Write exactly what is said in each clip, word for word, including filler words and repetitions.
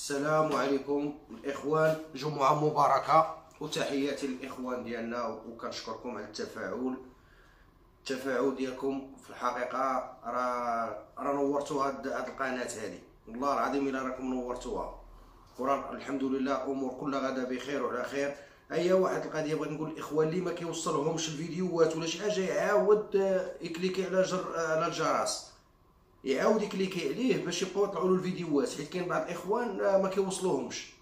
السلام عليكم الاخوان، جمعه مباركه وتحياتي للاخوان ديالنا، وكنشكركم على التفاعل التفاعل ديالكم. في الحقيقه راه راه نورتوا هاد هاد القناه هذه، والله العظيم الا راكم نورتوها، وراه الحمد لله امور كلها غادا بخير وعلى خير. هي واحد القضيه بغيت نقول للاخوان اللي ما كيوصلهمش الفيديوهات ولا شي حاجه يعاود يكليكي على جر على الجرس، يعاود يكليكي عليه باش يبقاو يطلعوا له الفيديوهات، حيت كاين بعض الاخوان ما كيوصلوهمش.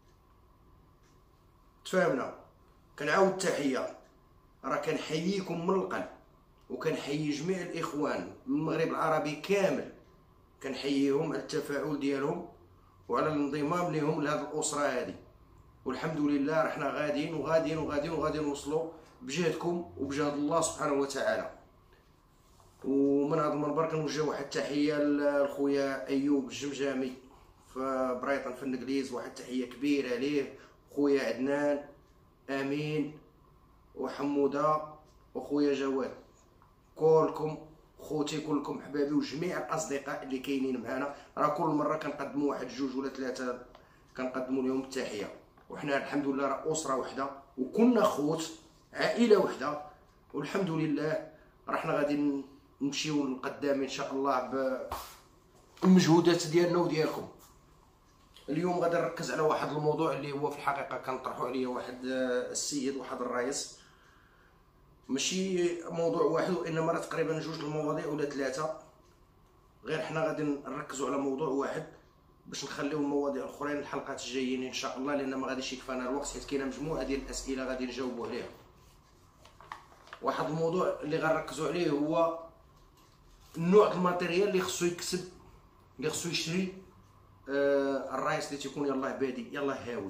تفاهمنا؟ كنعاود التحيه، راه كنحييكم من القلب، وكنحيي جميع الاخوان من المغرب العربي كامل، كنحييهم على التفاعل ديالهم وعلى الانضمام لهم لهذه الاسره هذه. والحمد لله رحنا غاديين وغاديين وغاديين وغاديين نوصلوا بجهدكم وبجهد الله سبحانه وتعالى. ومن هذا المنبر كنوجه واحد التحيه لخويا ايوب الجمجامي في بريطن في الانجليز، واحد التحيه كبيره ليه، خويا عدنان امين وحموده وخويا جواد، كلكم خوتي كلكم حبابي، وجميع الاصدقاء اللي كاينين معنا. راه كل مره كنقدموا واحد جوج ولا ثلاثه كنقدموا لهم التحيه، وحنا الحمد لله راه اسره وحده وكنا خوت عائله وحده، والحمد لله راه حنا غادي نمشيو لقدام ان شاء الله بالمجهودات ديالنا وديالكم. اليوم غادي نركز على واحد الموضوع اللي هو في الحقيقه كنطرحوا عليه واحد السيد واحد الرئيس، ماشي موضوع واحد وانما راه تقريبا جوج المواضيع ولا ثلاثه، غير حنا غادي نركزوا على موضوع واحد باش نخليو المواضيع الاخرين الحلقات الجايين ان شاء الله، لان ما غاديش يكفانا الوقت، حيت كاينه مجموعه ديال الاسئله غادي نجاوبوا عليها. واحد الموضوع اللي غنركزوا عليه هو النوع الماتيريال اللي خصو يكسب اللي خصو يشري آه الرايس اللي تيكون يلاه بادي يلاه هاوي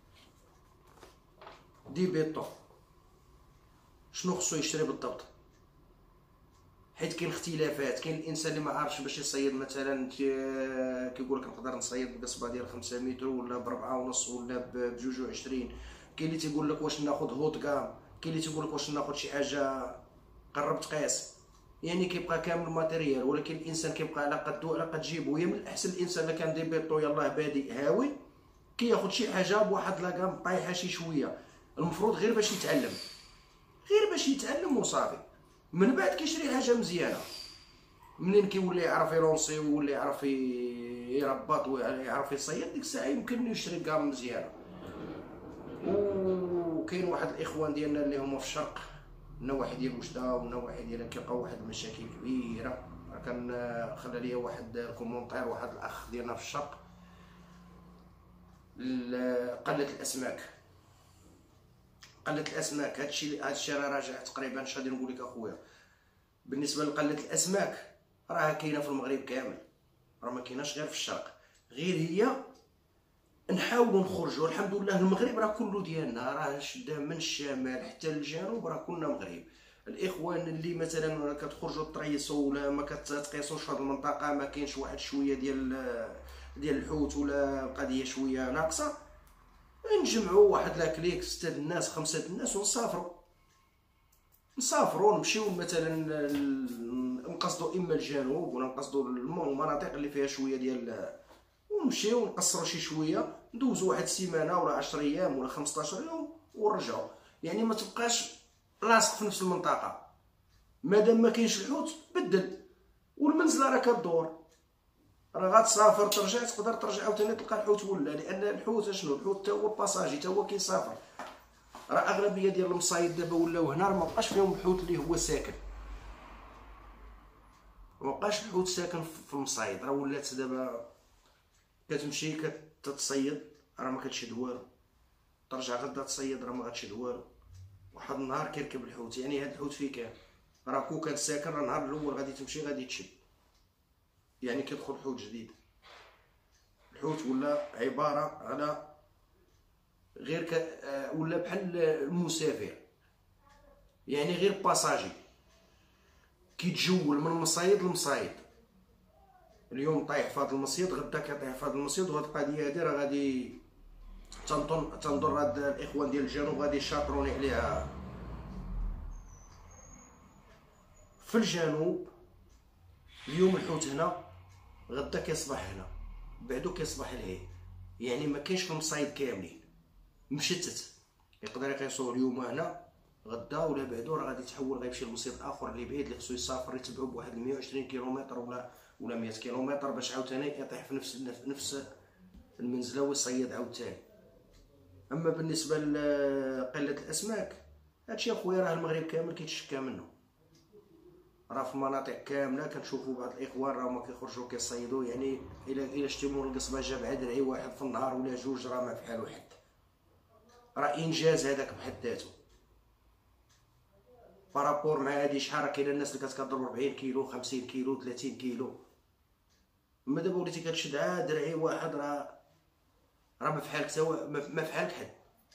دي بيطو. شنو خصو يشري بالضبط؟ حيت كاين اختلافات، كاين الانسان اللي ما عارفش باش يصيد، مثلا كيقول لك نقدر نصيد بقصبه ديال خمسة متر ولا بربعة ونص ولا بجوج وعشرين، كاين اللي تيقول لك واش ناخذ هوت كام، كاين اللي تيقول لك واش ناخذ شي حاجه قرب تقاس، يعني كيبقى كامل الماتيريال، ولكن الانسان كيبقى على قدو على قد جيبو. هي من الاحسن الانسان اللي كان دي بيطو يلاه بادئ هاوي كياخذ شي حاجه بواحد لاكام طايحه شي شويه، المفروض غير باش يتعلم، غير باش يتعلم وصافي، من بعد كيشري حاجه مزيانه. منين كيولي يعرف يلونسي ويولي يعرف يربط ويعرف يصيد، ديك الساعه يمكن يشري كام مزيانه. وكاين واحد الاخوان ديالنا اللي هما في الشرق، النواحي ديال وجده والنواحي ديال كيلقاو واحد المشاكل كبيره. كان خلى ليا واحد الكومونتير واحد الاخ ديالنا في الشرق، قله الاسماك قله الاسماك هادشي هادشي راه راجع تقريبا، اش غادي نقول لك اخويا، بالنسبه لقله الاسماك راه كاينه في المغرب كامل، راه ما كايناش غير في الشرق، غير هي نحاولوا نخرجوا. الحمد لله المغرب راه كله ديالنا، راه شدا من الشمال حتى للجنوب راه كلنا مغرب. الاخوان اللي مثلا كتخرجوا تريسوا ولا ما كتقيسوش في هذه المنطقه، ما كاينش واحد شويه ديال ديال الحوت ولا القضيه شويه ناقصه، نجمعوا واحد لاكليك ستة الناس خمسة الناس ونسافروا نسافروا نمشيو مثلا نقصدوا اما الجنوب ولا نقصدوا المناطق اللي فيها شويه ديال، ونمشيو نقصروا شي شويه، ندوزوا واحد السيمانه ولا عشرة ايام ولا خمسطاش يوم ونرجعوا. يعني ما تبقاش لاصق في نفس المنطقه، مادام ما كاينش الحوت بدل، والمنزله راه كدور، راه غتسافر ترجع تقدر ترجع عاوتاني تلقى الحوت ولا، لان الحوت شنو الحوت تا هو باساجي تا هو كيسافر. راه اغلبيه ديال المصايد دابا ولاو هنا راه مابقاش فيهم الحوت اللي هو ساكن، مابقاش الحوت ساكن في المصايد، راه ولات دابا كتمشي كتصيد راه ما كتشد والو، ترجع غدا تصيد راه ما غتشد والو، واحد النهار كيركب الحوت. يعني هاد الحوت فين كان؟ راه كون كان ساكن راه النهار الاول غادي تمشي غادي تشد، يعني كيدخل حوت جديد. الحوت ولا عباره على غير ك... ولا بحال المسافر، يعني غير باساجي كيتجول من مصايد لمصايد، اليوم طايح في هذا المصيد غدا كيطيح في هذا المصيد. وهاد القضيه هادي راه غادي تنظن تنظن هاد الاخوان ديال الجنوب غادي يشاطروني عليها. في الجنوب اليوم الحوت هنا غدا كيصبح هنا، بعدو كيصبح لهيه، يعني ما كاينش في المصايد كاملين مشتت. يقدر يقيسوه اليوم هنا غدا ولا بعدو راه غادي يتحول غيمشي لمصيد اخر اللي بعيد اللي خصو يسافر يتبعو بواحد مية وعشرين كيلومتر ولا ولا مية كيلومتر باش عاوتاني يطيح في نفس نفس المنزله ويصيد عاوتاني. اما بالنسبه لقله الاسماك هادشي اخويا راه المغرب كامل كيتشكى منه. راه في مناطق كامله كنشوفوا بعض الاخوان راه ما كيخرجوا كيصيدوا، يعني الا الا شتي مول القصبه جاب درعي واحد في النهار ولا جوج راه ما بحالو حد. راه انجاز هذاك بحد ذاته بارابور مع هادي. شحال راه كاينه الناس اللي كتضرب أربعين كيلو خمسين كيلو ثلاثين كيلو. اما دابا وليتي كتشد عاد درعي واحد راه راه ما فحالك تا ما فحالك حد.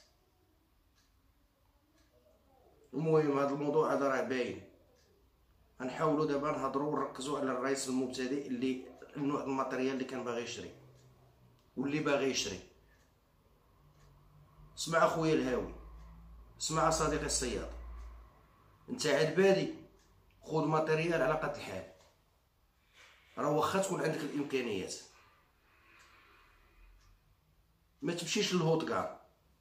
المهم هذا الموضوع هذا راه باين. غنحاولوا دابا نهضروا ونركزوا على الرئيس المبتدئ اللي النوع الماتريال اللي كان باغي يشري واللي باغي يشري. اسمع اخويا الهاوي، اسمع صديقي الصياد، انت عاد بادي خذ ماتريال على قد الحال. راه واخا تكون عندك الامكانيات ما تمشيش للهوت كار،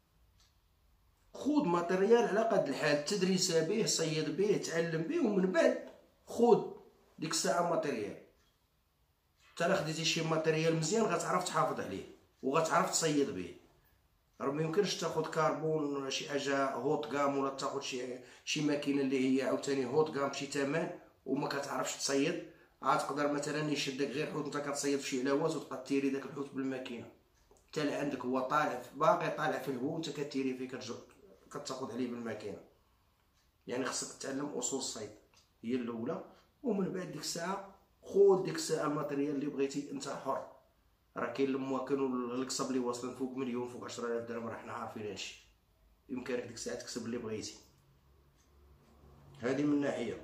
خذ ماتريال على قد الحال، تدريس به صيد به تعلم به ومن بعد خذ ديك الساعه ماتريال. حتى لا خديتي شي ماتريال مزيان غتعرف تحافظ عليه وغتعرف تصيد به. راه ما يمكنش تاخذ كربون شي حاجه هوت كام ولا تاخذ شي شي ماكينه اللي هي عاوتاني هوت كام بشي ثمن وما كتعرفش تصيد. عاد تقدر مثلا يشدك غير حوت انت كتصيد في شي علاوات وتبقى تيري داك الحوت بالماكينه حتى اللي عندك هو طالع باقي طالع في الهواء وانت كتيري فيه كتاخذ عليه بالماكينه. يعني خصك تتعلم اصول الصيد هي الاولى، ومن بعد ديك الساعه خذ ديك الساعه الماتريال اللي بغيتي انت حر. راه كاين المواكن والقصب اللي واصلين فوق مليون فوق عشرة آلاف درهم، راه حنا عارفين هادشي. يمكنك ديك الساعه تكسب اللي بغيتي. هذه من ناحيه.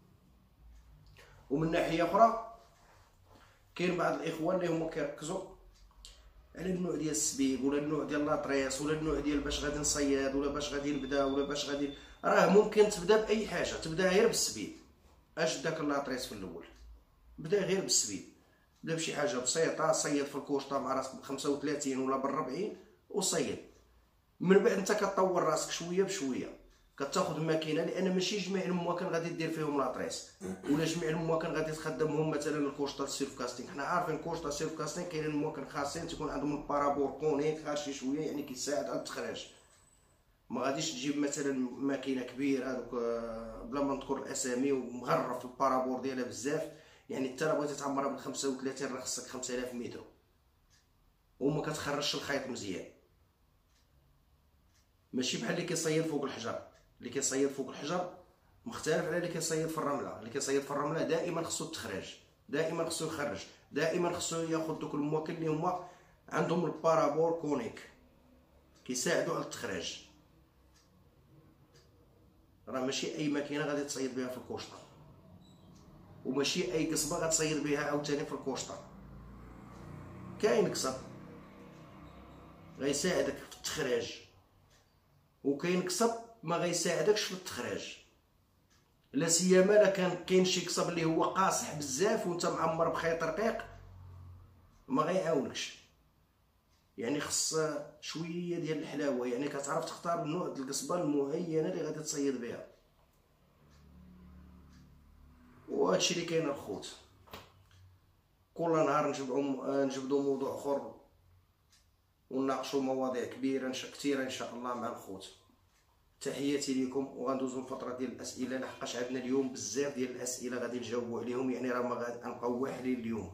ومن ناحيه اخرى كاين بعض الاخوان اللي هما كيركزوا على النوع ديال السبيب ولا النوع ديال لاطريس ولا النوع ديال باش غادي نصيد ولا باش غادي نبدا ولا باش غادي. راه ممكن تبدا باي حاجه، تبدا غير بالسبيب. اش داك اللاطريس في الاول بدا غير بالسبيب، بدا بشي حاجه بسيطه، صيد في الكوشطه مع راسك ب خمسة وثلاثين ولا بالربعين وصيد. من بعد انت كطور راسك شويه بشويه، كتاخذ ماكينه، لان ماشي جميع المواكن غادي دير فيهم لاطريس ولا جميع المواكن غادي تخدمهم مثلا الكوشطه السيلف كاستينغ. حنا عارفين كوشطه سيلف كاستينغ كاينين المواكن خاصين تكون عندهم البارابور كونيك خارج شي شويه، يعني كيساعد على التخريج. ما غاديش تجيب مثلا ماكينه كبيره هذوك بلا ما نذكر الاسامي ومغرف البارابور ديالها بزاف، يعني حتى الا بغيتي تعمرها ب خمسة وثلاثين راه خصك خمسة آلاف متر وما كتخرجش الخيط مزيان. ماشي بحال اللي كيصيد فوق الحجر. اللي كيصيد فوق الحجر مختلف على اللي كيصيد في الرمله. اللي كيصيد في الرمله دائما خصو التخريج، دائما خصو يخرج، دائما خصو ياخذ دوك المواكن اللي هما عندهم البارابور كونيك كيساعدوا على التخريج. راه ماشي اي ماكينه غادي تصيد بها في الكوشطه، وماشي اي قصبه غتصيد بها عاوتاني في الكوشطه. كاين قصب غيساعدك في التخريج وكاين قصب ما غيساعدكش في التخريج. لا سيما لا كان كاين شي قصب اللي هو قاصح بزاف وانت معمر بخيط رقيق ما غيعاونكش. يعني خص شويه ديال الحلاوه، يعني كتعرف تختار نوع ديال القصبه المعينه اللي غادي تصيد بها. وهادشي اللي كاين الخوت. كل نهار نجبدوا نجبدوا موضوع اخر ونناقشوا مواضيع كبيره كثيره ان شاء الله مع الخوت. تحياتي لكم، وغندوزو الفتره ديال الاسئله لحقاش عندنا اليوم بزاف ديال الاسئله غادي نجاوبوا عليهم، يعني راه ما غنبقاو واحدين اليوم.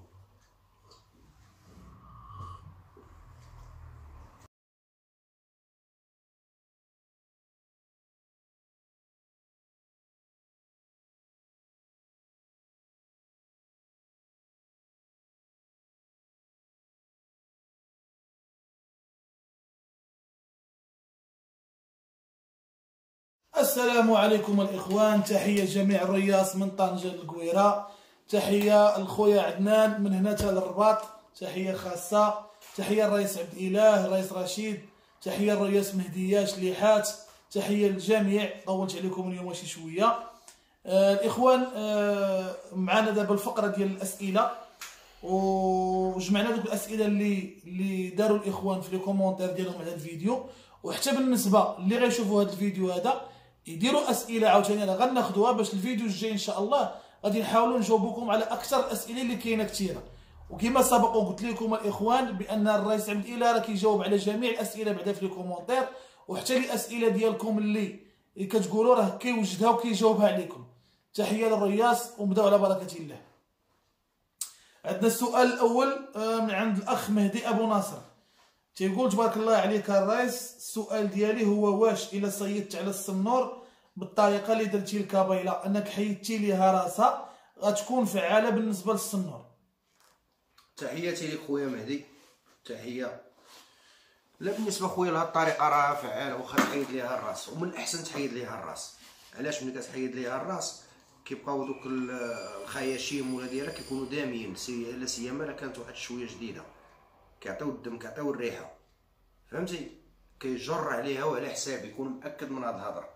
السلام عليكم الاخوان، تحيه جميع الرياس من طنجة للقويره، تحيه الخويا عدنان من هنا حتى للرباط، تحيه خاصه، تحيه الرئيس عبد الاله، الرئيس رشيد، تحيه الرئيس مهدي شليحات، تحيه للجميع. طولت عليكم اليوم شي شويه. آه الاخوان، آه معنا دابا الفقره ديال الاسئله، وجمعنا دوك الاسئله اللي اللي داروا الاخوان في لي كومونتير ديالهم على الفيديو، وحتى بالنسبه اللي غيشوفوا هذا الفيديو هذا يديروا اسئله عاوتاني راه غناخذوها باش الفيديو الجاي ان شاء الله غادي نحاولوا نجاوبكم على اكثر الاسئله اللي كاينه كثيره. وكما سبق وقلت لكم الاخوان بان الرئيس عبد الاله راه كيجاوب على جميع الاسئله بعدا في لي كومونتير، وحتى الاسئله ديالكم اللي كتقولوا راه كيوجدها وكيجاوبها عليكم. تحيه للرياس ونبداو على بركه الله. عندنا السؤال الاول من عند الاخ مهدي ابو ناصر، تيقول تبارك الله عليك الرئيس، السؤال ديالي هو واش الا صيدت على السنور بالطريقه اللي درتي الكابيله انك حيدتي ليها راسها غتكون فعاله بالنسبه للسنور؟ تحياتي لك خويا مهدي، تحيه. لا بالنسبه خويا لهاد الطريقه راه فعاله، واخا تحيد ليها الراس، ومن الاحسن تحيد ليها الراس. علاش؟ ملي كتحيد ليها الراس كيبقاو دوك الخياشيم ولا ديالها كيكونوا داميين، لا سيما الا كانت واحد شويه جديده، كيعطيو الدم كيعطيو الريحه، فهمتي؟ كيجر عليها وعلى حساب يكون مأكد من هاد الهضره.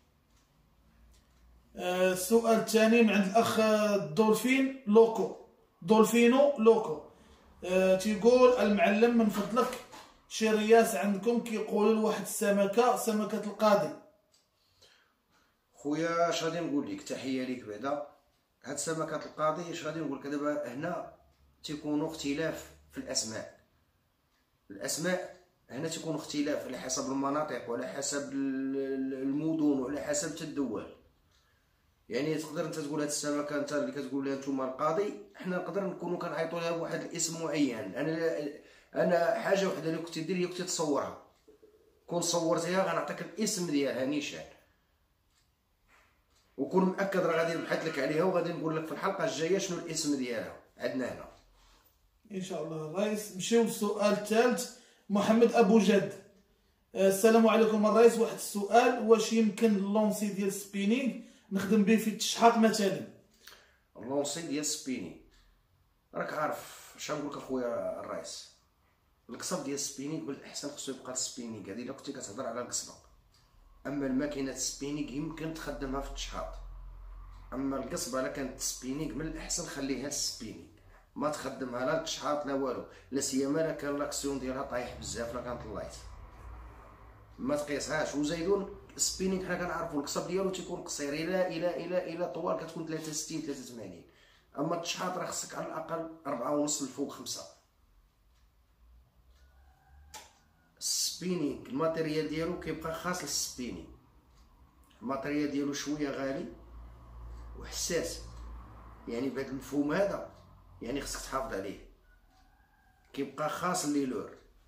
السؤال الثاني من عند الاخ دولفين لوكو دولفينو لوكو، أه تيقول المعلم من فضلك شي رياس عندكم كيقولوا لواحد السمكه سمكه القاضي. خويا اش غادي نقول لك، تحيه ليك بعدا. هاد سمكه القاضي اش غادي نقول لك دابا، هنا تيكونوا اختلاف في الاسماء. الاسماء هنا تيكون اختلاف على حسب المناطق وعلى حسب المدن وعلى حسب حتى الدول. يعني تقدر انت تقول هاد السمكه انت اللي كتقول لها نتوما القاضي، حنا نقدر نكونوا كنعيطوا لها بواحد الاسم معين. انا انا حاجه وحده اللي كنت دير هي كنت تصورها، كون صورتيها غنعطيك الاسم ديالها نيشان، وكون مأكد راه غادي نبحث لك عليها وغادي نقول لك في الحلقه الجايه شنو الاسم ديالها عندنا هنا ان شاء الله. الرئيس نمشيو للسؤال الثالث، محمد ابو جد. السلام عليكم الرئيس، واحد السؤال، واش يمكن اللونسي ديال السبينينغ نخدم به في التشحاط مثلا؟ اللونسي ديال السبينينغ راك عارف اش نقول لك اخويا الرئيس، القصب ديال السبينينغ بالاحسن خصو يبقى السبينينغ هذه الا كنتي كتهضر على القصبه. اما الماكينه السبينينغ يمكن تخدمها في التشحاط، اما القصبه الا كانت سبينينغ من الاحسن خليها السبينينغ، ما تخدمها لا التشحاط لا والو، لا سيما لا كان لاكسيون ديالها طايح بزاف لا كانت اللايت ما تقيسهاش. وزايدون السبينينغ حنا كنعرفوا القصب ديالو تيكون قصير الى الى الى الى طوال كتكون ثلاثة وستين ثلاثة وثمانين، اما التشحاط راه خصك على الاقل أربعة ونص الفوق خمسة. السبينينغ الماتيريال ديالو كيبقى خاص للسبينينغ، الماتيريال ديالو شويه غالي وحساس، يعني بهذا المفهوم هذا يعني خصك تحافظ عليه، كيبقى خاص ليلور.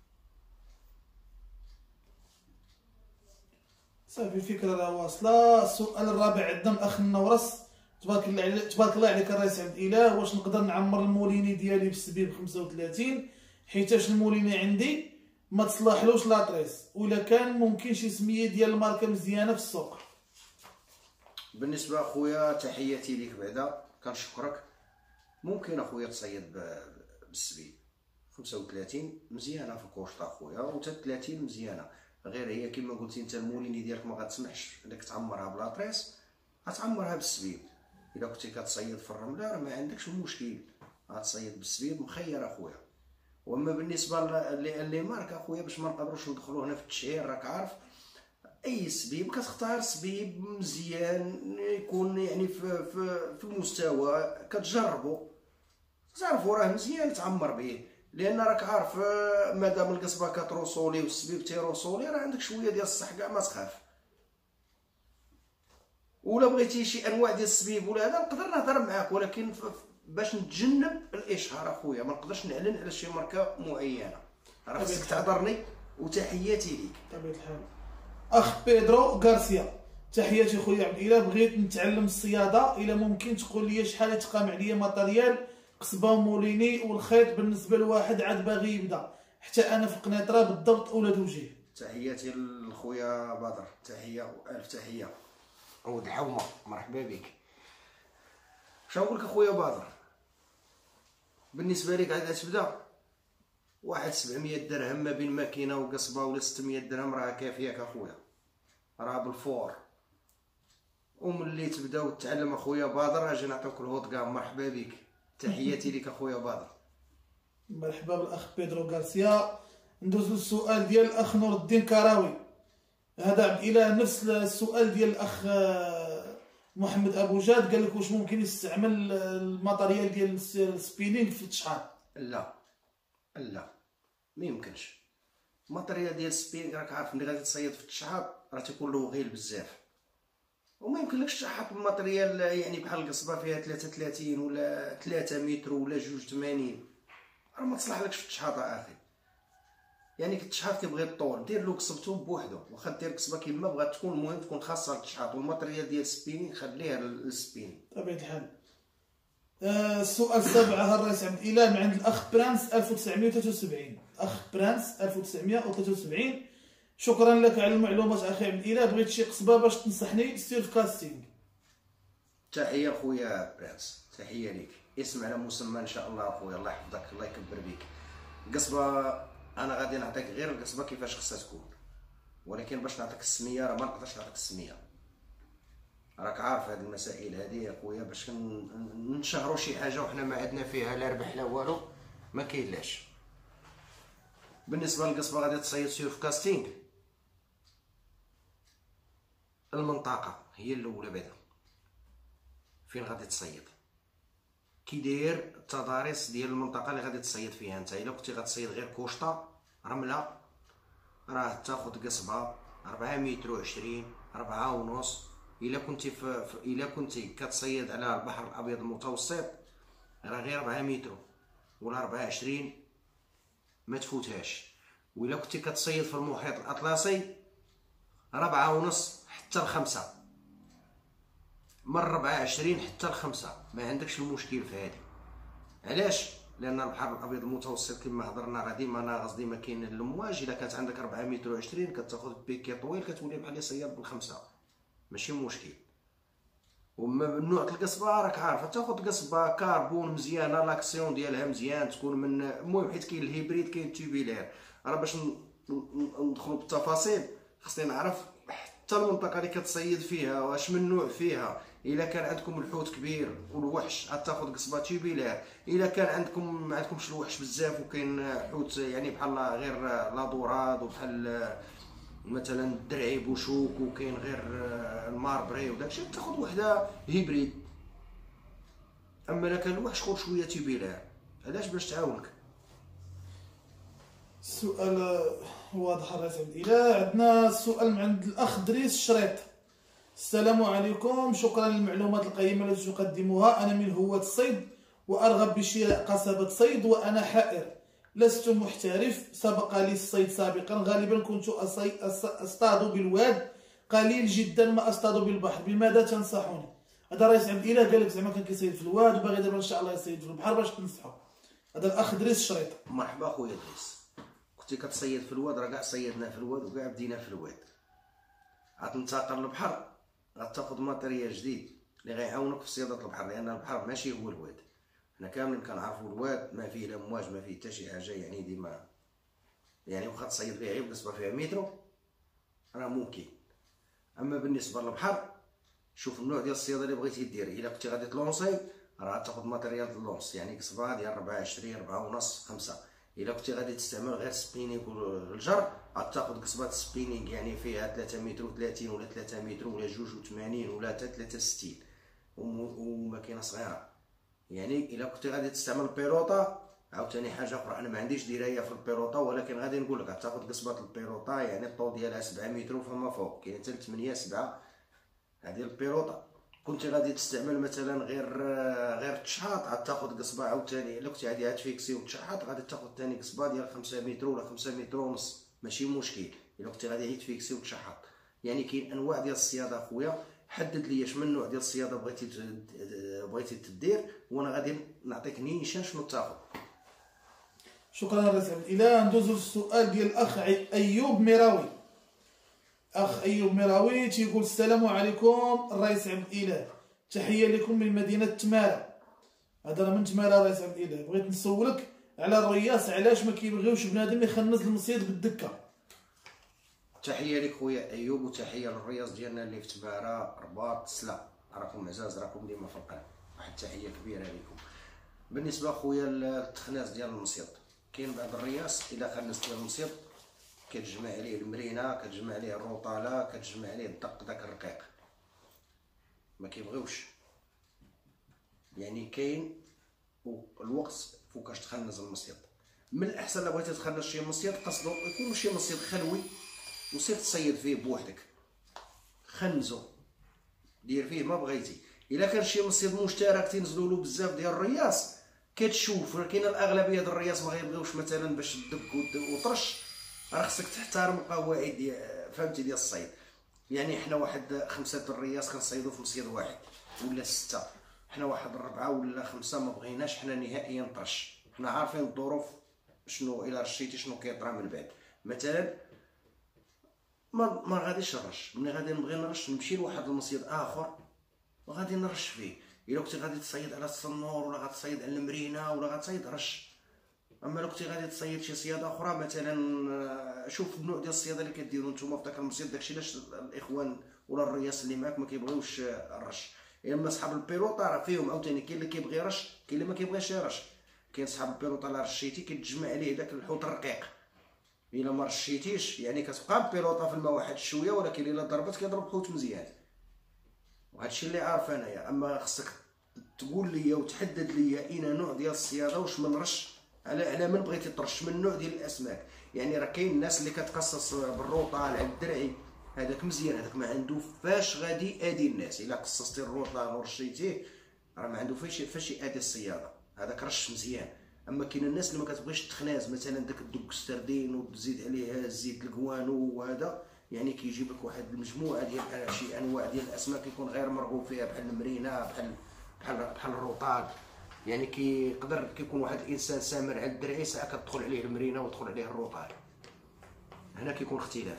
صافي الفكره راه واصله. السؤال الرابع عندنا الاخ النورس، تبارك الله عليك تبارك الله عليك الرئيس عبد الاله، واش نقدر نعمر الموليني ديالي بالسبيب خمسة وثلاثين حيتاش الموليني عندي ما تصلحلوش لاطريس، ولا كان ممكن شي سميه ديال الماركه مزيانه في السوق؟ بالنسبه اخويا تحياتي ليك بعدا كنشكرك. ممكن اخويا تصيد بالسبيب خمسة وثلاثين مزيانه في الكوشطه اخويا، و حتى ثلاثين مزيانه، غير هي كما قلتي انت الموليني ديالك ما غتسمحش انك تعمرها بلاطريس، غتعمرها بالسبيب. الا كنتي كتصيد في الرمله راه ما عندكش مشكل، غتصيد بالسبيب مخير اخويا. واما بالنسبه لي مارك اخويا باش ما نقدروش ندخلوا هنا في التشهير، راك عارف اي سبيب كتختار سبيب مزيان يكون يعني في في في المستوى، كتجربو تعرفوا راه مزيان تعمر به، لان راك عارف مادام القصبه كتروسولي والسبيب تيروسولي راه عندك شويه ديال الصح كاع ما تخاف. ولا بغيتي شي انواع ديال السبيب ولا هذا نقدر نهضر معاك، ولكن باش نتجنب الاشهار اخويا ما نقدرش نعلن على شي ماركه معينه، راه خصك تعذرني. وتحياتي ليك. بطبيعه الحال. اخ بيدرو غارسيا، تحياتي خويا عبد الاله، بغيت نتعلم الصياده، الا ممكن تقول لي شحال يتقام عليا ماتريال قصبه موليني والخيط بالنسبه لواحد عاد باغي يبدا، حتى انا في قنيطره بالضبط اولاد وجيه. تحياتي لخويا بدر، تحيه والف تحيه. عود حومه مرحبا بك. شنو نقول لك اخويا بدر، بالنسبه لك عاد تبدا واحد سبعمية درهم ما بين ماكينه وقصبه ولا ستمية درهم راه كافياك اخويا، راه بالفور. وملي تبدا وتتعلم اخويا بدر اجي نعطيوك الهوط كاع. مرحبا بك، تحياتي لك اخويا بدر. مرحبا بالاخ بيدرو غارسيا. ندوزو السؤال ديال الاخ نور الدين كراوي. هذا عبد الاله نفس السؤال ديال الاخ محمد ابو جاد، قال لك واش ممكن يستعمل الماتريال ديال السبينينغ في التشحاط؟ لا لا ما يمكنش. الماتريال ديال السبينينغ راك عارف ملي غادي تصيد في التشحاط راه تيكون له غيل بزاف، وما يمكنلكش تشحط بماتريال يعني بحال القصبه فيها ثلاثة وثلاثين ولا ثلاثة متر ولا جوج ثمانين، راه ما تصلحلكش في التشحاط اخي. يعني التشحاط كيبغي الطول، دير له قصبته بوحدو، واخا دير قصبه كيما بغات تكون، المهم تكون خاصه للتشحاط، والماتريال ديال السبينينغ خليه للسبينينغ بطبيعه الحال. آه السؤال السابع ها الرئيس عبد الاله من عند الاخ برانس ألف وتسعمائة وثلاثة وسبعين. اخ برانس ألف وتسعمائة وثلاثة وسبعين، شكرا لك على المعلومات اخي عبد الاله. بغيت شي قصبه باش تنصحني سير في كاستينغ. تحيه خويا برانس، تحيه ليك، اسم على مسمى ان شاء الله خويا، الله يحفظك الله يكبر بك. القصبه انا غادي نعطيك غير القصبه كيفاش خصها تكون، ولكن باش نعطيك السميه راه ما نقدرش نعطيك السميه، راك عارف هذه المسائل هذه يا خويا. باش نشهروا شي حاجه وحنا ما عندنا فيها لا ربح لا والو ما كاينلاش. بالنسبه للقصبه غادي تصيد سيرف كاستينغ، المنطقه هي الاولى بعدا فين غادي تصيد، كي داير التضاريس ديال المنطقه اللي غادي تصيد فيها. انت الا كنتي غتصيد غير كوشطه رمله راه تاخذ قصبه أربعة متر وعشرين أربعة ونص. الا كنتي في الا كنتي كتصيد على البحر الابيض المتوسط راه غير أربعة متر ولا أربعة وعشرين ما تفوتهاش. وإلا كنتي كتصيد في المحيط الاطلسي ربعة ونص حتى لخمسة، من ربعة وعشرين حتى لخمسة ما عندكش المشكل في هذه. علاش؟ لان البحر الابيض المتوسط كما هضرنا راه ديما ناغص، ديما كاين الامواج. الا كانت عندك أربعة متر وعشرين كتاخذ بيكي طويل كتولي بحال صياد بالخمسه ماشي مشكل. ومن نوع القصبه راك عارف تاخذ قصبه كربون مزيانه، لاكسيون ديالها مزيان تكون من، المهم حيت كاين الهيبريد كاين التوبيلير. راه باش ندخلوا بالتفاصيل خصني نعرف حتى المنطقه اللي كتصيد فيها واش من نوع فيها. الا كان عندكم الحوت كبير والوحش غتاخذ قصبه تيبيلاه، الا كان عندكم ما عندكمش الوحش بزاف وكاين حوت يعني بحال غير لادوراد وبحال مثلا الدرعي بوشوك وكاين غير الماربري وداكشي تاخذ وحده هيبريد. اما الا كان الوحش خذ شويه تيبيلاه. علاش؟ باش تعاونك. السؤال واضح الرئيس عبد الاله. عندنا السؤال من عند الاخ دريس الشريط. السلام عليكم، شكرا للمعلومات القيمة التي تقدمها. أنا من هواة الصيد وأرغب بشراء قصبة صيد وأنا حائر، لست محترف، سبق لي الصيد سابقا، غالبا كنت أصطاد بالواد، قليل جدا ما أصطاد بالبحر، بماذا تنصحوني؟ هذا الرئيس عبد الاله قال لك زعما كان كيصيد في الواد وباغي دابا إن شاء الله يصيد في البحر، باش تنصحو؟ هذا الأخ دريس الشريط. مرحبا خويا دريس، كنتي كتصيد في الواد راه كاع صيدنا في الواد وكاع بدينا في الواد. غتنتقل للبحر غتاخذ ماتريال جديد اللي غيعاونك في صياده البحر، لان البحر ماشي هو الواد. حنا كاملين كنعرفوا الواد ما فيه لا امواج ما فيه حتى شي حاجه، يعني ديما يعني واخا تصيد فيه غير بالنسبه فيها مترو راه ممكن. اما بالنسبه للبحر شوف النوع ديال الصياده اللي بغيتي دير. الا كنتي غادي تلونسي راه تاخذ ماتريال اللونس، يعني قصبه ديال أربعة وعشرين أربعة ونص خمسة. الا كنتي غادي تستعمل غير سبينينغ والجر غتاخذ قصبه سبينينغ يعني فيها ثلاثة متر وثلاثين ولا ثلاثة متر ولا جوج وثمانين ولا حتى ثلاثة وستين وماكينه صغيره. يعني الا كنتي غادي تستعمل بيروطه عاوتاني حاجه اخرى، انا ما عنديش درايه في البيروطه، ولكن غادي نقول لك غتاخذ قصبه البيروطه يعني الطول ديالها سبعة متر فما فوق، كاين حتى ثمانية سبعة هذه البيروطه. كنتي غادي تستعمل مثلا غير غير التشحاط غتاخذ قصبه عاوتاني. الا كنتي غادي تفيكسي وتشحاط غادي تاخذ ثاني قصبه ديال خمسة متر ولا خمسة متر ونص ماشي مشكل. الا كنتي غادي تفيكسي وتشحط، يعني كاين انواع ديال الصياده اخويا. حدد لي اش من نوع ديال الصياده بغيتي بغيتي تدير وانا غادي نعطيك نيشان شنو تاخذ. شكرا الرئيس عبد الاله. ندوزو للسؤال ديال الاخ ايوب ميراوي. اخ ايوب ميراوي تيقول السلام عليكم الرئيس عبد الاله، تحيه لكم من مدينه تماره. هذا راه من تماره الرئيس عبد الاله. بغيت نسولك على الرياس، علاش ما كيبغيوش بنادم يخنز المصيد بالدكه؟ تحيه لك خويا ايوب وتحيه للرياض ديالنا اللي في تبارة رباط سلا، راكم عزاز راكم ديما في القلب، واحد التحيه كبيره لكم. بالنسبه خويا للتخناز ديال المصيد كاين بعض الرياس الا خلصت له المصيد كتجمع عليه المرينه، كتجمع عليه الروطاله، كتجمع عليه الدق داك الرقيق، ما كيبغيوش. يعني كاين الوقت فوقاش تخنز المصيد. من الاحسن الا بغيتي تخنز شي مصيد قصدو يكون شي مصيد خلوي وسير تصيد فيه بوحدك، خنزو دير فيه ما بغيتي. الا كان شي مصيد مشترك تنزلوا له بزاف ديال الرياس كتشوف، راه كاين الاغلبيه ديال الرياس ما غيبغيوش مثلا باش تدق وطرش، راه خصك تحترم القواعد ديال فهمتي ديال الصيد. يعني حنا واحد خمسه الرياس كنصيدوا في مصيد واحد ولا سته، حنا واحد ربعه ولا خمسه ما بغيناش حنا نهائيا نطرش. حنا عارفين الظروف شنو الا رشيتي شنو كيطرا من بعد. مثلا ما ما غاديش نرش، ملي غادي نبغي نرش نمشي لواحد المصيد اخر وغادي نرش فيه. الا كنتي غادي تصيد على الصنور ولا غتصيد على المرينه ولا غتصيد رش. اما لو كنتي غادي تصيد شي صياده اخرى مثلا، شوف النوع ديال الصياده اللي كديروا نتوما في داك المصيد، داكشي علاش الاخوان ولا الرياس اللي معاك ما كيبغيوش الرش. اما صحاب البيلوطه راه فيهم عاوتاني كاين اللي كيبغي يرش كاين اللي ما كيبغيش يرش. كاين صحاب البيلوطه اللي رشيتي كتجمع عليه داك الحوت الرقيق، الا ما رشيتيش يعني كتبقى البيلوطه في الماء واحد شويه، ولكن الا ضربت كيضرب حوت مزيان. وهذا الشيء اللي عارف انايا. اما خصك تقول لي وتحدد لي اين نوع ديال الصياده واش من رش على على من بغيتي ترش من نوع ديال الاسماك. يعني راه كاين الناس اللي كتقصص بالروطال على الدرعي، هذاك مزيان، هذاك ما عنده فاش غادي ادي الناس. الا قصصتي الروطال ورشيتيه راه ما عنده فاش فاش يادي الصياده، هذاك رش مزيان. اما كاين الناس اللي ما كتبغيش تخناز مثلا داك الدق السردين وتزيد عليه زيت الكوانو وهذا، يعني كيجيب لك واحد المجموعه ديال شي انواع ديال الاسماك يكون غير مرغوب فيها بحال المرينه بحال بحال بحال الروطال. يعني كيقدر كيكون واحد الانسان سامر على الدرعي ساعه كتدخل عليه المرينه وتدخل عليه الروطال، هنا كيكون اختلاف.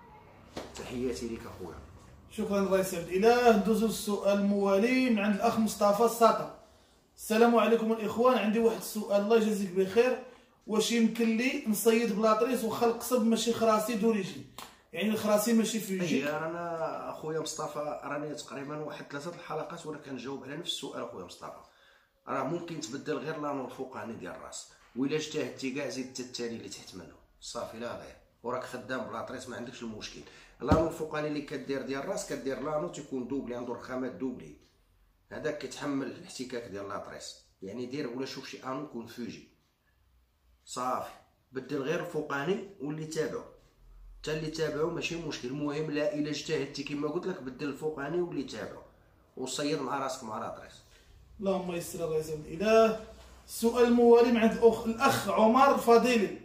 تحياتي لك اخويا. شكرا الله يسعد الاله. ندوزو للسؤال الموالي من عند الاخ مصطفى الساطا. السلام عليكم الاخوان، عندي واحد السؤال الله يجازيك بخير. واش يمكن لي نصيد بلاطريس وخا القصب ماشي خراسي دوريجي؟ يعني الخراسي ماشي فيجي. اي انا اخويا مصطفى راني تقريبا واحد ثلاثه الحلقات وانا كنجاوب على نفس السؤال اخويا مصطفى. راه ممكن تبدل غير لانو الفوقاني ديال الراس، وإلا اجتهدتي كاع زيد حتى الثاني اللي تحت منه صافي لا غير، وراك خدام بلاطريس ما عندكش المشكل. لانو الفوقاني اللي كدير ديال الراس كدير لانو تيكون دوبلي، عنده رخامات دوبلي، هذاك كيتحمل الاحتكاك ديال لاطريس. يعني دير ولا شوف شي انو يكون فوجي صافي، بدل غير الفوقاني واللي تابعو حتى اللي تابعو ماشي مشكل. المهم لا الا اجتهدتي كما قلت لك بدل الفوقاني واللي تابعو وصيد مع راسك مع لاطريس. اللهم يسر الله يسلم الاله. السؤال الموالي من عند الاخ الاخ عمر الفضيلي.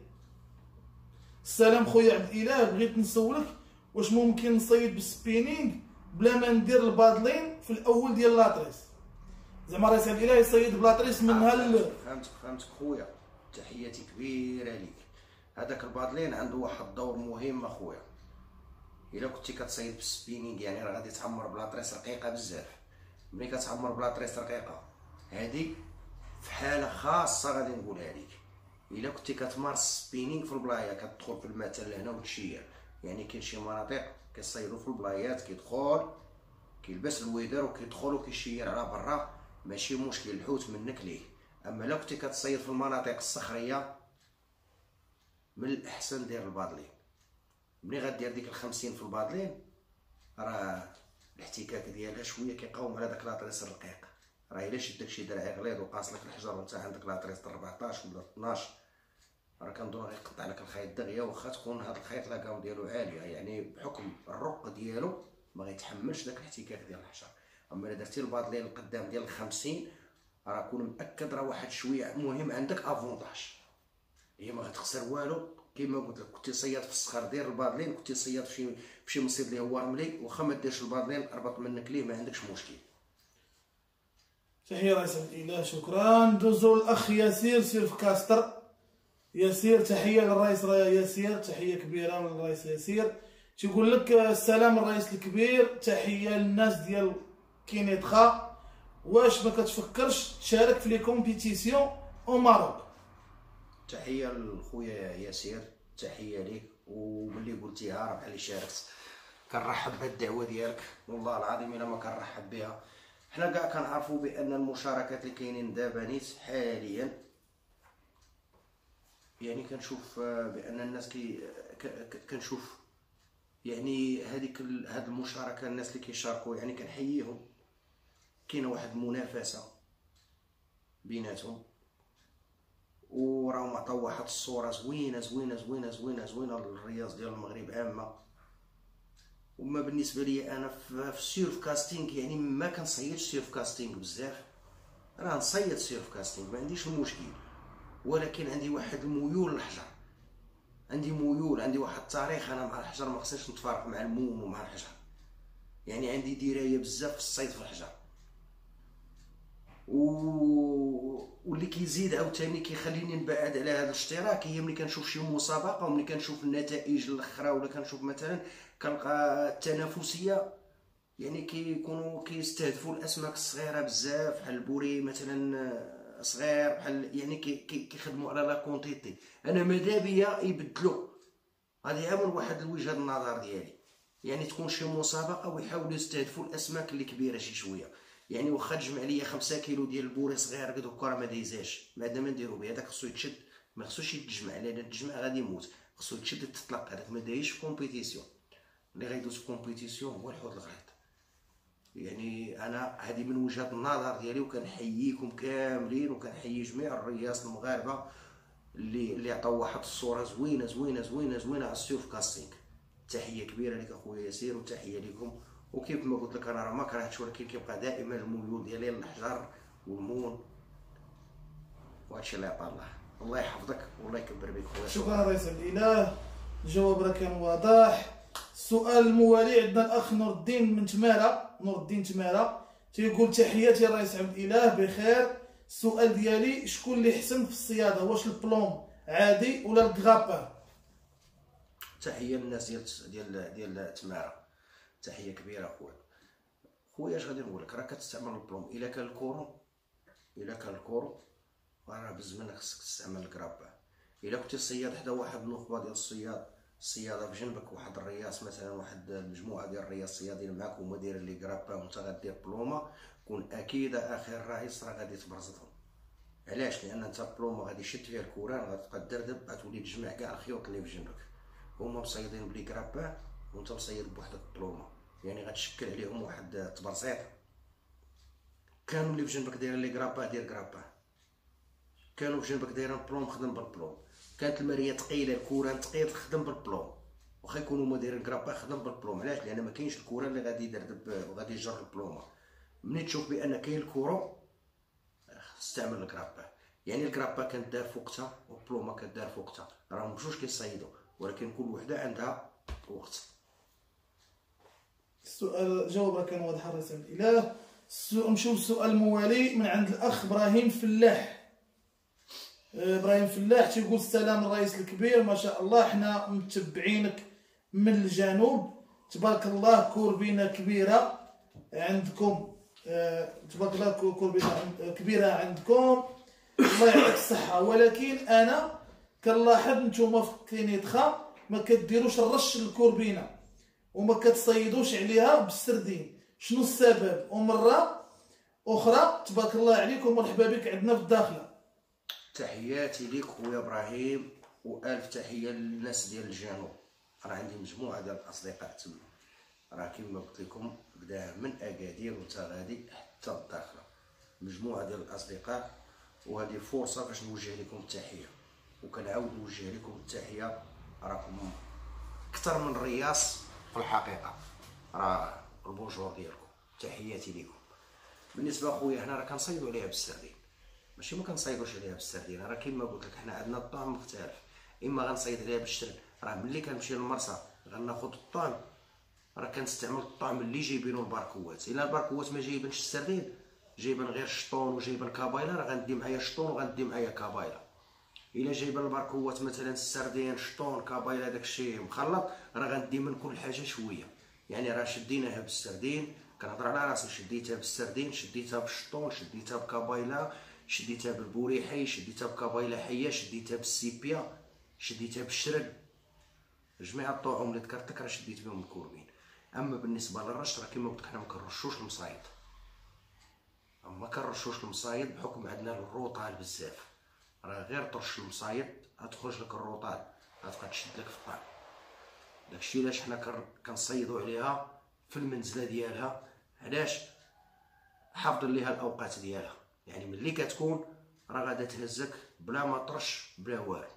السلام خويا عبد الاله، بغيت نسولك واش ممكن نصيد بالسبينينغ بلا ما ندير البادلين في الاول ديال لاطريس؟ زعما راه يسعد الاله يصيد بلاطريس منها ال... فهمتك فهمتك خويا، تحياتي كبيره ليك. هذاك البادلين عنده واحد الدور مهم اخويا. الا كنتي كتصيد بالسبينينغ يعني راه غادي تعمر بلاطريس رقيقه بزاف. ملي كتعمر بلاطريس رقيقه هذه في حاله خاصه غادي نقولها لك، الا كنتي كتمارس سبينينغ في البلايه كتدخل في الماء حتى لهنا وتشير. يعني كاين شي مناطق كيصيدوا في البلايات كيدخل كيلبس الويدر وكيدخل وكيشير على برا ماشي مشكل، الحوت منك ليه. اما لو كنتي كتصيد في المناطق الصخريه من الاحسن دير البادلين. ملي غدير ديك الخمسين في البادلين راه الاحتكاك ديالها شويه كيقاوم على داك لاطريس الرقيق. راه الا شدك شي درعي غليظ وقاص لك الحجر وانت عندك لاطريس أربعطاش ولا اثناش راه كنظن غيقطع لك الخيط دغيا، واخا تكون هذا الخيط لاكاو ديالو عاليه، يعني بحكم الرق ديالو ما غيتحملش داك الاحتكاك ديال الحجر. اما الا درتي البادلين القدام ديال الخمسين راه كون مأكد راه واحد شويه مهم عندك افونتاج، هي ما غتخسر والو. كيما قلت لك كنتي صياد في الصخر دير البادلين، كنتي صياد في شي في شي مصيد اللي هو رملي واخا ما ديرش البادلين اربط منك ليه ما عندكش مشكل. تحيه رئيس الاله. شكرا. ندوزو الاخ ياسير سير في كاستر. ياسير تحيه للرئيس ياسير، تحيه كبيره من الرئيس ياسير. تيقول لك السلام الرئيس الكبير، تحيه للناس ديال كينيتخا، واش ما كتفكرش تشارك في لي كومبيتيسيون او ماروك؟ تحيه لخويا ياسير، تحيه ليك، وملي قلتيها راه بحال اللي شاركت. كنرحب بهاد الدعوه ديالك والله العظيم الا ما كنرحب بها. حنا كاع كنعرفوا بان المشاركات اللي كاينين دابا نيت حاليا يعني كنشوف بان الناس كي كنشوف يعني هذيك هاد المشاركه، الناس اللي كيشاركوا يعني كنحييهم. كاينه واحد المنافسه بيناتهم، وراهم عطاو واحد الصوره زوينه زوينه زوينه زوينه زوينه للرياض ديال المغرب عامه. وما بالنسبه لي انا في السيلف كاستينغ يعني ما كنصيدش سيلف كاستينغ بزاف، راه نصيد سيلف كاستينغ ما عنديش المشكل، ولكن عندي واحد الميول للحجر، عندي ميول، عندي واحد التاريخ انا مع الحجر، ما خصنيش نتفارق مع الموم ومع الحجر. يعني عندي درايه بزاف في الصيد في الحجر. و... واللي كيزيد عاوتاني كيخليني نبعد على هذا الاشتراك هي ملي كنشوف شي مسابقه وملي كنشوف النتائج الاخرى، ولا كنشوف مثلا كنلقى التنافسيه يعني كيكونوا كيستهدفوا الاسماك الصغيره بزاف، بحال البوري مثلا صغير، بحال يعني كيخدموا على لا كونتيتي. انا ماذا بيا يبدلوا، هذه عامل واحد الوجهه النظر ديالي، يعني تكون شي مسابقه ويحاولوا يستهدفوا الاسماك اللي كبيره شي شويه. يعني واخا تجمع ليا خمسة كيلو ديال البوري صغير قد هكا راه ما دايزاش، بعدا ما نديرو به، هذاك خصو يتشد، ما خصوش يتجمع، لان التجمع غادي يموت، خصو يتشد تطلق، هذاك ما دايزش في كومبيتيسيون. اللي غيدوز في كومبيتيسيون هو الحوت الغليظ. يعني انا هذه من وجهه النظر ديالي، وكنحييكم كاملين، وكنحيي جميع الرياس المغاربه اللي اللي عطاو واحد الصوره زوينه زوينه زوينه زوينه على السيلف كاستينغ. تحيه كبيره لك اخويا ياسير، وتحيه لكم. وكيف ما قلت لك انا راه ما كرهتش، ولكن كيبقى دائما الميول ديالي للحجر والمون، وهادشي اللي عطا الله. الله يحفظك والله يكبر بك خويا. شكرا رئيس عبد الاله، الجواب راه كان واضح. السؤال الموالي عندنا الاخ نور الدين من تماره، نور الدين تماره تيقول تحياتي الرئيس عبد الاله بخير. السؤال ديالي شكون اللي حسن في الصياده، واش البلوم عادي ولا الكغابان؟ تحيه للناس ديال ديال ديال تماره، تحيه كبيره خويا. خويا اش غادي نقول لك، راه كتستعمل البلوم. الا كان الكورو الا كان الكورو راه بالزمن خصك تستعمل الكرابان. الا كنتي صياد حدا واحد النخبه ديال الصياد، الصياده بجنبك، واحد الرياس مثلا، واحد المجموعه ديال الرياس الصيادين معاك هما دايرين لي كرابان وانت غدير بلومه، كون اكيد اخر رئيس راه غادي تبرزطهم. علاش؟ لان انت بلومه غادي يشد فيها الكوران، غتبقى تدردب، غتولي تجمع كاع الخيوط اللي بجنبك. هما مصيدين بلي كرابان وانت مصيد بوحدك بلومه، يعني غتشكل عليهم واحد التبرزيط. كانوا اللي بجنبك دايرين لي كرابان دير كرابان، كانوا بجنبك دايرين بلوم خدم بالبلوم، كانت الماريه ثقيله الكوران ثقيل خدم بالبلوم، واخا يكونوا هما دايرين كرابان خدم بالبلوم. علاش؟ لان ما كاينش الكوران اللي غادي يدردب وغادي يجر البلومه. ملي تشوف بان كاين الكورو استعمل الكرابان. يعني الكرابان كانت دار في وقتها والبلومه كانت دار في وقتها، راهم بجوج كيصيدوا، ولكن كل وحده عندها وقت. السؤال جواب راه كان واضح الرئيس عبد الاله. نمشيو للسؤال الموالي من عند الاخ ابراهيم فلاح. ابراهيم فلاح تيقول السلام الرئيس الكبير، ما شاء الله حنا متبعينك من الجنوب، تبارك الله كوربينه كبيره عندكم، تبارك الله كوربينه كبيره عندكم، الله يعطيك الصحه. ولكن انا كنلاحظ نتوما في كينيتخا ما كديروش الرش للكوربينه وما كتصيدوش عليها بالسردين، شنو السبب؟ ومره اخرى تبارك الله عليكم ومرحبا بك عندنا في الداخله. تحياتي ليك خويا ابراهيم، والف تحيه للناس ديال الجنوب. راه عندي مجموعه ديال الاصدقاء تما، راه كيما قلت لكم بداها من اكادير وتغادي حتى الداخله، مجموعه ديال الاصدقاء. وهذه فرصه باش نوجه لكم التحيه، وكنعاود نوجه لكم التحيه. راكم اكثر من رياس في الحقيقه، راه البونجور ديالكم، تحياتي لكم. بالنسبه خويا هنا راه كنصيدوا عليها بالسردين، ماشي ما كنصيدوش عليها بالسردين، راه كيما قلت لك حنا عندنا الطعم مختلف. اما غنصيد عليها بالشرد، راه ملي كنمشي للمرسى غناخذ الطعم، راه كنستعمل الطعم اللي جايبينو الباركوات. الا الباركوات ما جايبينش السردين، جايبين غير الشطون وجايبين كابايلا، راه غندي معايا شطون وغندي معايا كابايلا. الا جايبين الباركوات مثلا السردين شطون كابايلا داكشي مخلط، راه غندي من كل حاجه شويه. يعني راه شديناها بالسردين، كنهضر على راسي، شديتها بالسردين، شديتها بالشطون، شديتها بكابايلا، شديتها بالبوري حي، شديتها بكابايلا حيه، شديتها بالسيبيا، شديتها بالشرد، جميع الطعوم اللي ذكرت لك راه شديت بهم الكوربين. اما بالنسبه للرش راه كيما قلت لك حنا ما كنرشوش المصايد، ما كنرشوش المصايد بحكم عندنا الروطال بزاف، راه غير طرش المصايد غتخرج لك الروطال، غتبقى تشد لك في الطار. داكشي علاش حنا كنصيدوا عليها في المنزله ديالها. علاش؟ حافظين ليها الاوقات ديالها، يعني ملي كتكون راه غادا تهزك بلا ما طرش بلا والو.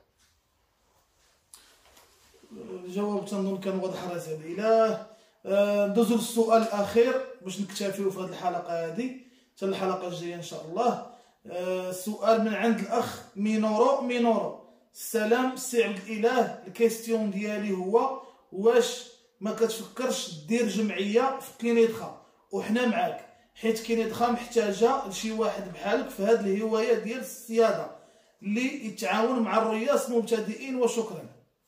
الجواب تنظن كان واضح راه سعد الاله. ندوزو للسؤال الاخير باش نكتفيو في هذه الحلقه هذه حتى الحلقه الجايه ان شاء الله. السؤال من عند الاخ مينورو مينورو. السلام سي عبد الاله، الكيستيون ديالي هو واش ما كتفكرش دير جمعيه في كينيدخا وحنا معاك، حيت كينيدخا محتاجه لشي واحد بحالك في هذه الهوايه ديال السياده اللي يتعاون مع الرياس مبتدئين. وشكرا.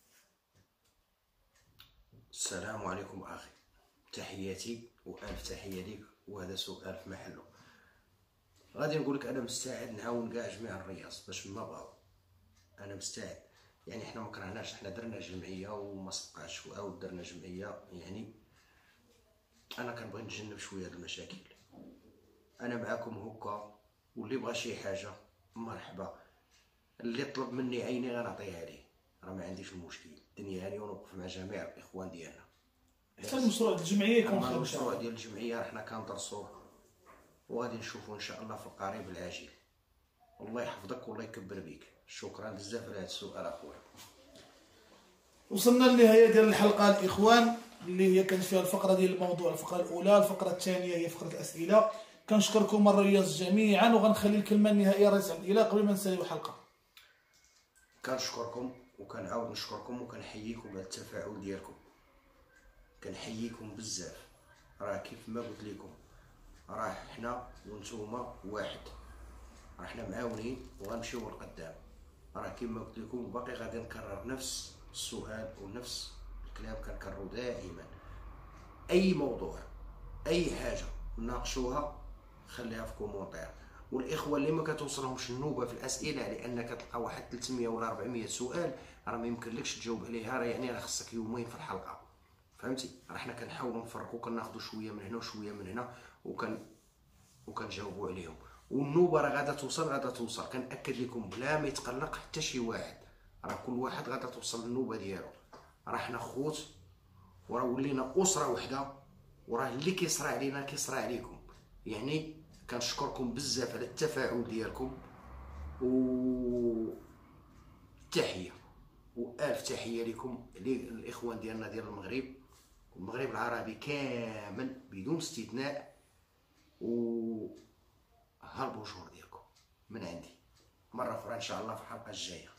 السلام عليكم اخي، تحياتي والف تحيه ليك، وهذا سؤال في محله. غادي نقول لك انا مستعد نعاون كاع جميع الرياس باش ما بغاو، انا مستعد. يعني حنا ما كرهناش، حنا درنا جمعيه وما صدقاتش وعاود درنا جمعيه. يعني انا كنبغي نتجنب شويه هاد المشاكل. انا معاكم هكا، واللي بغى شي حاجه مرحبا، اللي طلب مني عيني غنعطيها ليه، راه ما عنديش المشكل. الدنيا هاني ونوقف مع جميع الاخوان ديالنا. حتى المشروع الجمعيه يكون خير. المشروع ديال الجمعيه حنا كندرسوه وغادي نشوفوا ان شاء الله في القريب العاجل. الله يحفظك والله يكبر بيك. شكرا بزاف على هذا السؤال اخويا. وصلنا للنهايه ديال الحلقه الاخوان، اللي هي كانت فيها الفقره ديال الموضوع. الفقره الاولى، الفقره الثانيه هي فقره الاسئله. كنشكركم الرياس جميعا، وغنخلي الكلمه النهائيه رئيس عبد الاله قبل ما نساليو الحلقه. كنشكركم وكنعاود نشكركم وكنحييكم على التفاعل ديالكم، كنحييكم بزاف. راه كيف ما قلت لكم، راه حنا وانتوما واحد، راه حنا معاونين وغنمشيو لقدام. راه كيما قلت لكم باقي غادي نكرر نفس السؤال ونفس الكلام كنكررو دائما. اي موضوع اي حاجه ناقشوها خليها في كومونتير. والاخوه اللي ما كتوصلهمش النوبه في الاسئله، لانك تلقى واحد ثلاثمية ولا أربعمية سؤال، راه ما يمكنلكش تجاوب عليها، راه يعني راه خصك يومين في الحلقه، فهمتي؟ راه حنا كنحاولوا نفرقوا، كناخذوا شويه من هنا وشويه من هنا وكن وكنجاوبوا عليهم. والنوبه راه غادا توصل غادا توصل، كنأكد لكم بلا ما يتقلق حتى شي واحد، راه كل واحد غادا توصل النوبه ديالو. راه حنا خوت وراه ولينا اسره وحده، وراه اللي كيصرى علينا كيصرى عليكم. يعني كنشكركم بزاف على التفاعل ديالكم، و تحيه والف تحيه لكم الاخوان ديالنا ديال المغرب والمغرب العربي كامل بدون استثناء. و ها البونجور ديالكم من عندي مره اخرى ان شاء الله في الحلقه الجايه.